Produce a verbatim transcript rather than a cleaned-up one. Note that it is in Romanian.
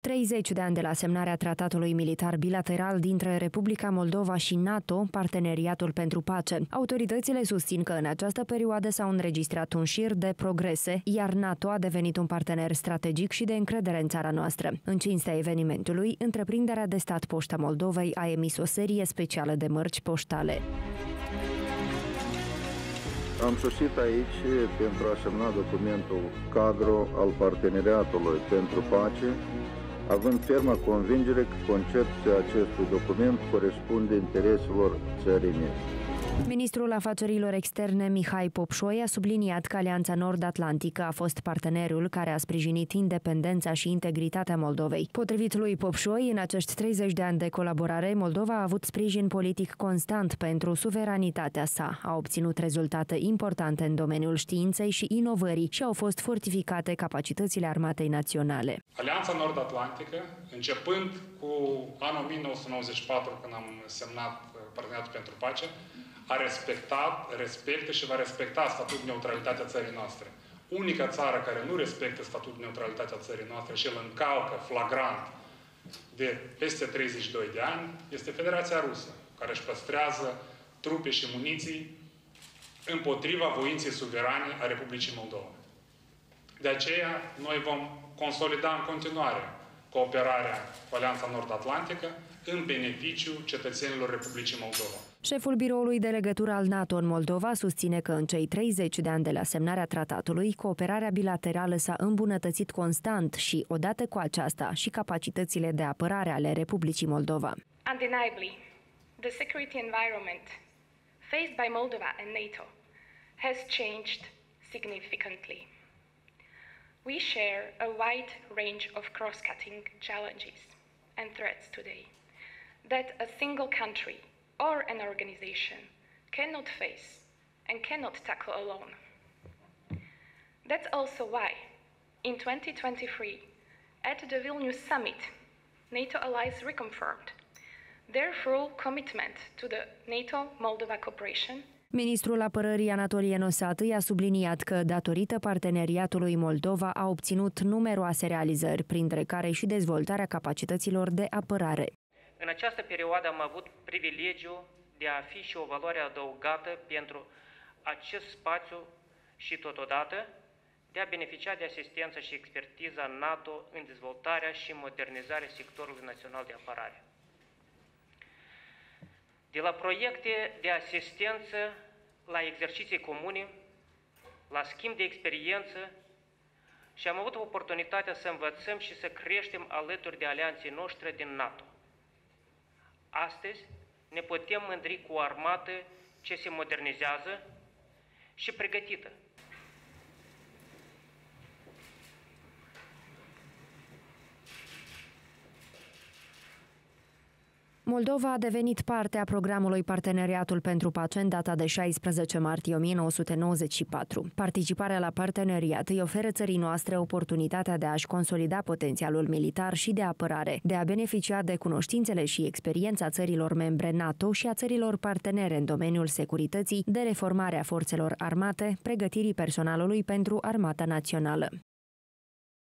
treizeci de ani de la semnarea tratatului militar bilateral dintre Republica Moldova și NATO, Parteneriatul pentru Pace. Autoritățile susțin că în această perioadă s-au înregistrat un șir de progrese, iar NATO a devenit un partener strategic și de încredere în țara noastră. În cinstea evenimentului, întreprinderea de stat Poșta Moldovei a emis o serie specială de mărci poștale. Am sosit aici pentru a semna documentul cadru al Parteneriatului pentru Pace, având fermă convingere că concepția acestui document corespunde intereselor țării mele. Ministrul Afacerilor Externe Mihai Popșoi a subliniat că Alianța Nord-Atlantică a fost partenerul care a sprijinit independența și integritatea Moldovei. Potrivit lui Popșoi, în acești treizeci de ani de colaborare, Moldova a avut sprijin politic constant pentru suveranitatea sa, a obținut rezultate importante în domeniul științei și inovării și au fost fortificate capacitățile armatei naționale. Alianța Nord-Atlantică, începând cu anul o mie nouă sute nouăzeci și patru, când am semnat Parteneriatul pentru Pace, a respectat, respectă și va respecta statutul de neutralitate a țării noastre. Unica țară care nu respectă statutul de neutralitate a țării noastre și îl încalcă flagrant de peste treizeci și doi de ani este Federația Rusă, care își păstrează trupe și muniții împotriva voinței suverane a Republicii Moldova. De aceea, noi vom consolida în continuare cooperarea cu Alianța Nord-Atlantică în beneficiu cetățenilor Republicii Moldova. Șeful biroului de legătură al NATO în Moldova susține că în cei treizeci de ani de la semnarea tratatului, cooperarea bilaterală s-a îmbunătățit constant și, odată cu aceasta, și capacitățile de apărare ale Republicii Moldova. Undeniably, the security environment faced by Moldova and NATO has changed significantly. We share a wide range of cross-cutting challenges and threats today that a single country or an organization cannot face and cannot tackle alone. That's also why, in twenty twenty-three, at the Vilnius Summit, NATO allies reconfirmed their full commitment to the NATO-Moldova cooperation. Ministrul Apărării Anatolie Nosatâi a subliniat că, datorită parteneriatului, Moldova a obținut numeroase realizări, printre care și dezvoltarea capacităților de apărare. În această perioadă am avut privilegiul de a fi și o valoare adăugată pentru acest spațiu și, totodată, de a beneficia de asistență și expertiza NATO în dezvoltarea și modernizarea sectorului național de apărare. De la proiecte de asistență la exerciții comune, la schimb de experiență, și am avut oportunitatea să învățăm și să creștem alături de alianții noștri din NATO. Astăzi ne putem mândri cu o armată ce se modernizează și pregătită. Moldova a devenit parte a programului Parteneriatul pentru Pace în data de șaisprezece martie o mie nouă sute nouăzeci și patru. Participarea la parteneriat îi oferă țării noastre oportunitatea de a-și consolida potențialul militar și de apărare, de a beneficia de cunoștințele și experiența țărilor membre NATO și a țărilor partenere în domeniul securității, de reformarea forțelor armate, pregătirii personalului pentru armata națională.